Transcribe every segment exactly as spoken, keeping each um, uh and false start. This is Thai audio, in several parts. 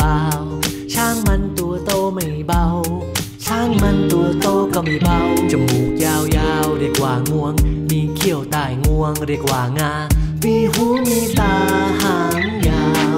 ล่าช้างมันตัวโตไม่เบาช้างมันตัวโตก็ไม่เบาจมูกยาวๆเรียกว่างวงมีเขี้ยวใต้งวงเรียกว่างามีหูมีตาหางยาว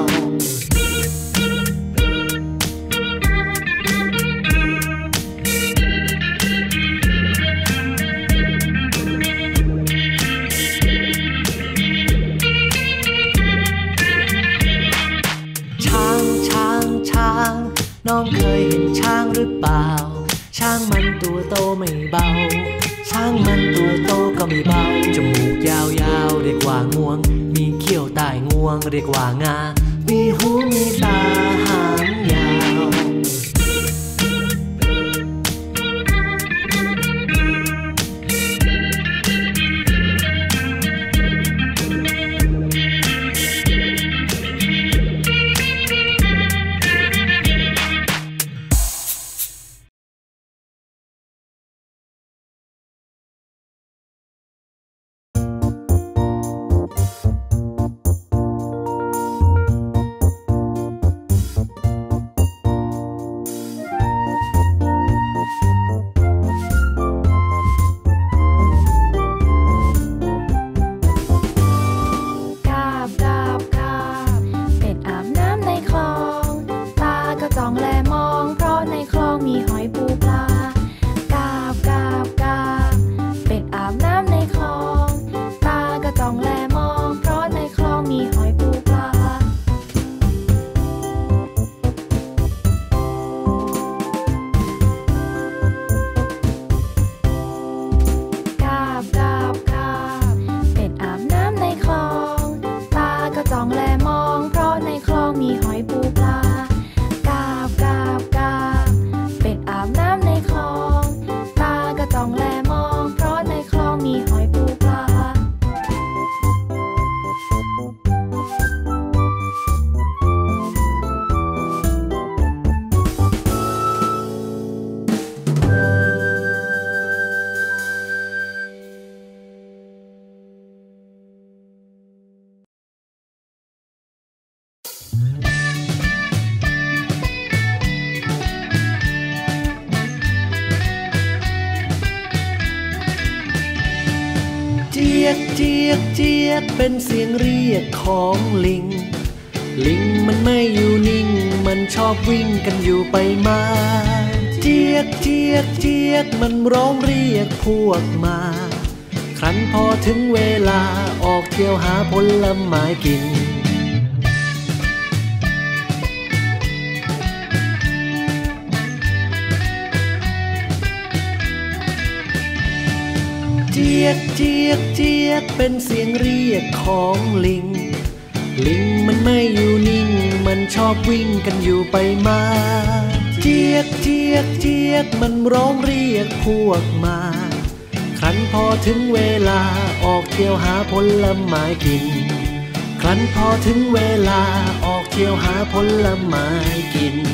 ช้างช้างช้างน้องเคยเห็นช้างหรือเปล่าช้างมันตัวโตไม่เบาช้างมันตัวโตก็ไม่เบาจมูกยาวๆเรียกว่างวงมีเขี้ยวใต้งวงเรียกว่างามีหูมีตาหางยาวเจี๊ยกเจี๊ยกเจี๊ยกเป็นเสียงเรียกของลิงลิงมันไม่อยู่นิ่งมันชอบวิ่งกันอยู่ไปมาเจี๊ยกเจี๊ยกเจี๊ยกมันร้องเรียกพวกมาครั้นพอถึงเวลาออกเที่ยวหาผลไม้กินเจี๊ยกเจี๊ยกเจี๊ยกเป็นเสียงเรียกของลิงลิงมันไม่อยู่นิ่งมันชอบวิ่งกันอยู่ไปมาเจี๊ยกเจี๊ยกเจี๊ยกมันร้องเรียกพวกมาครั้นพอถึงเวลาออกเที่ยวหาผลไม้กินครั้นพอถึงเวลาออกเที่ยวหาผลไม้กิน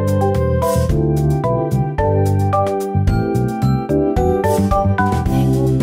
แมงมุม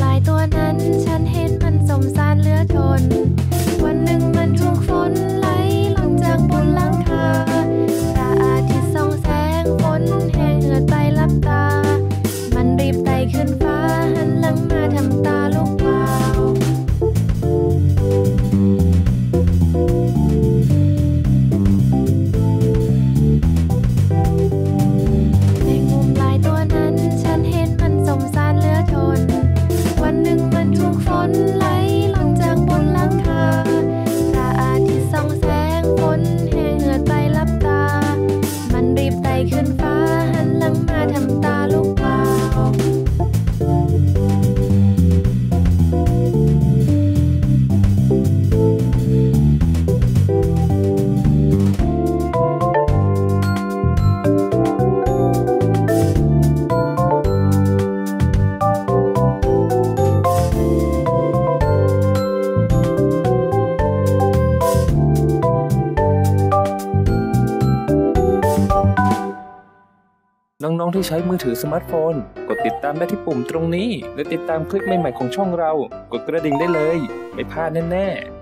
น้องๆที่ใช้มือถือสมาร์ทโฟนกดติดตามได้ที่ปุ่มตรงนี้และติดตามคลิปใหม่ๆของช่องเรากดกระดิ่งได้เลยไม่พลาดแน่ๆ